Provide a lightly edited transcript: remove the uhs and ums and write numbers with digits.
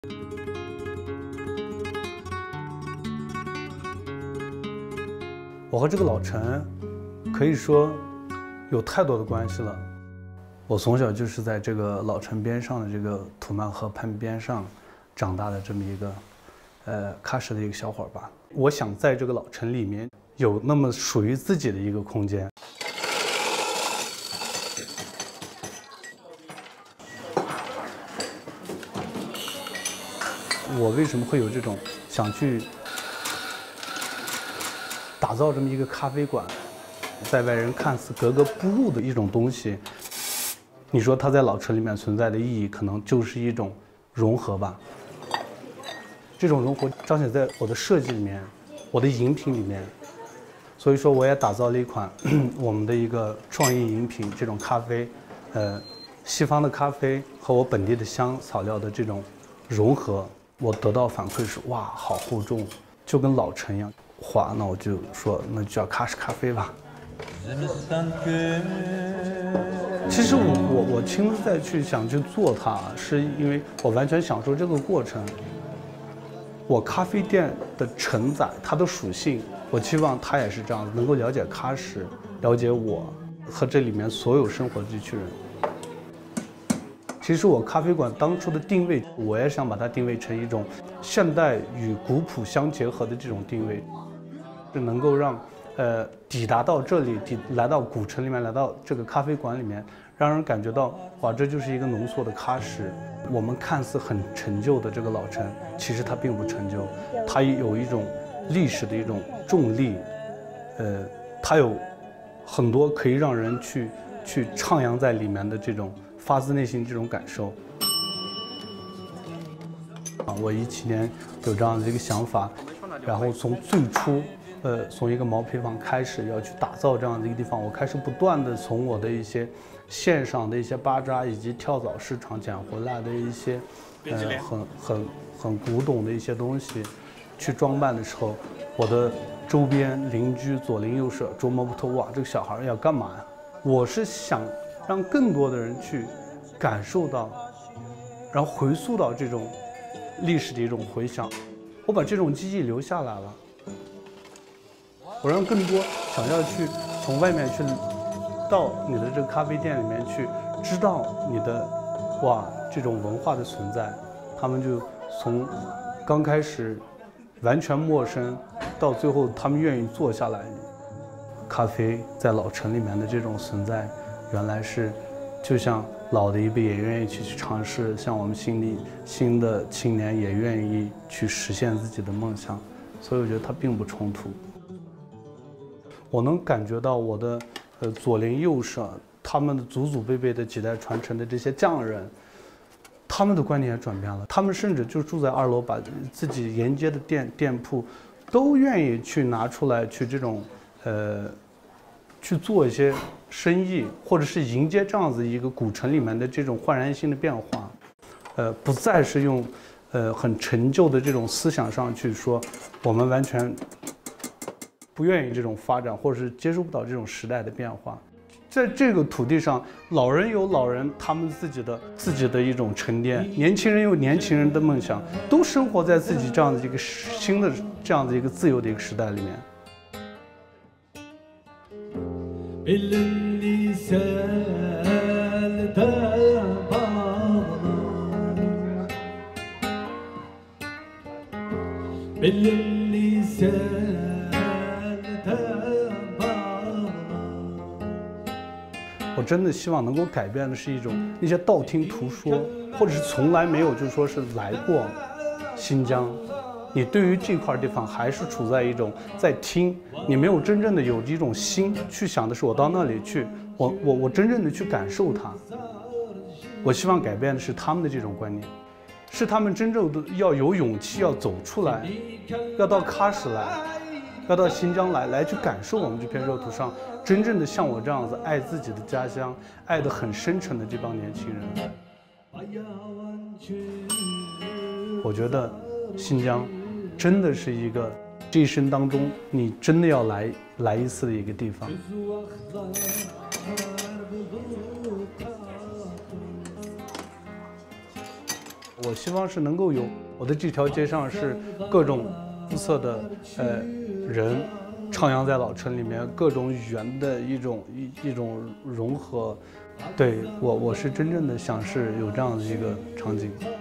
我和这个老城可以说有太多的关系了。我从小就是在这个老城边上的这个土曼河畔边上长大的这么一个喀什的一个小伙吧。我想在这个老城里面有那么属于自己的一个空间。我为什么会有这种想去打造这么一个咖啡馆，在外人看似格格不入的一种东西？你说它在老城里面存在的意义，可能就是一种融合吧。这种融合彰显在我的设计里面，我的饮品里面。所以说，我也打造了一款我们的一个创意饮品，这种咖啡，西方的咖啡和我本地的香草料的这种融合。我得到反馈是哇，好厚重，就跟老城一样。哇，那我就说那就叫喀什咖啡吧。其实我亲自再去想去做它，是因为我完全享受这个过程。我咖啡店的承载，它的属性，我期望它也是这样，能够了解喀什，了解我和这里面所有生活的这群人。其实我咖啡馆当初的定位，我也想把它定位成一种现代与古朴相结合的这种定位，是能够让抵达到这里，来到古城里面，来到这个咖啡馆里面，让人感觉到哇，这就是一个浓缩的喀什。我们看似很陈旧的这个老城，其实它并不陈旧，它有一种历史的一种重力，它有很多可以让人去徜徉在里面的这种发自内心这种感受。我17年有这样的一个想法，然后从最初，从一个毛坯房开始要去打造这样的一个地方，我开始不断的从我的一些线上的一些巴扎以及跳蚤市场捡回来的一些，很古董的一些东西，去装扮的时候，我的周边邻居左邻右舍琢磨不透，哇，这个小孩要干嘛呀？我是想让更多的人去感受到，然后回溯到这种历史的一种回响，我把这种记忆留下来了。我让更多想要去从外面去到你的这个咖啡店里面去知道你的哇这种文化的存在，他们就从刚开始完全陌生到最后他们愿意坐下来。咖啡在老城里面的这种存在，原来是就像老的一辈也愿意去尝试，像我们新的青年也愿意去实现自己的梦想，所以我觉得它并不冲突。我能感觉到我的左邻右舍，他们的祖祖辈辈的几代传承的这些匠人，他们的观念也转变了，他们甚至就住在2楼，把自己沿街的店铺都愿意去拿出来去这种去做一些生意，或者是迎接这样子一个古城里面的这种焕然新的变化，不再是用很陈旧的这种思想上去说我们完全不愿意这种发展，或者是接受不到这种时代的变化。在这个土地上，老人有老人他们自己的一种沉淀，年轻人有年轻人的梦想，都生活在自己这样的一个新的这样的一个自由的一个时代里面。我真的希望能够改变的是一种那些道听途说，或者是从来没有就说是来过新疆，你对于这块地方还是处在一种在听，你没有真正的有一种心去想的是我到那里去，我真正的去感受它。我希望改变的是他们的这种观念，是他们真正的要有勇气要走出来，要到喀什来，要到新疆来去感受我们这片热土上真正的像我这样子爱自己的家乡，爱得很深沉的这帮年轻人。我觉得新疆真的是一个这一生当中你真的要来一次的一个地方。 我希望是能够有我的这条街上是各种肤色的人徜徉在老城里面，各种语言的一种融合。对我是真正的想是有这样的一个场景。